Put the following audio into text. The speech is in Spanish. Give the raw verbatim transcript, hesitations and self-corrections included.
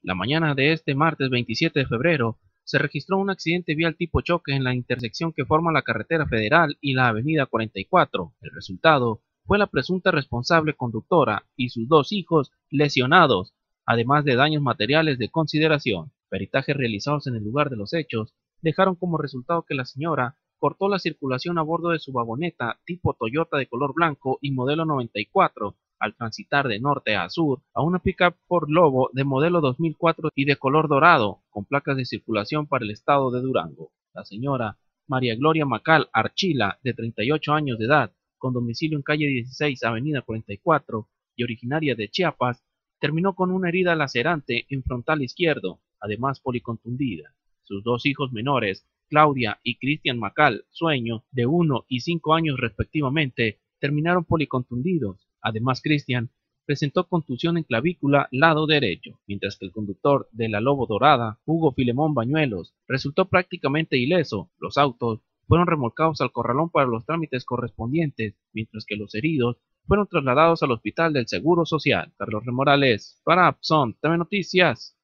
La mañana de este martes veintisiete de febrero se registró un accidente vial tipo choque en la intersección que forma la carretera federal y la avenida cuarenta y cuatro. El resultado fue la presunta responsable conductora y sus dos hijos lesionados, además de daños materiales de consideración. Peritajes realizados en el lugar de los hechos dejaron como resultado que la señora cortó la circulación a bordo de su vagoneta tipo Toyota de color blanco y modelo noventa y cuatro al transitar de norte a sur a una pick-up Ford Lobo de modelo dos mil cuatro y de color dorado, con placas de circulación para el estado de Durango. La señora María Gloria Macal Archila, de treinta y ocho años de edad, con domicilio en calle dieciséis, avenida cuarenta y cuatro, y originaria de Chiapas, terminó con una herida lacerante en frontal izquierdo, además policontundida. Sus dos hijos menores, Claudia y Cristian Macal Sueño, de uno y cinco años respectivamente, terminaron policontundidos. Además, Cristian presentó contusión en clavícula lado derecho, mientras que el conductor de la Lobo Dorada, Hugo Filemón Bañuelos, resultó prácticamente ileso. Los autos fueron remolcados al corralón para los trámites correspondientes, mientras que los heridos fueron trasladados al Hospital del Seguro Social. Carlos Remorales, para Abson T V Noticias.